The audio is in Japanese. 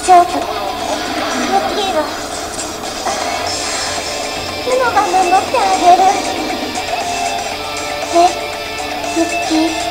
丈夫。ムッキーはルノが守ってあげる。ね、ムッキー。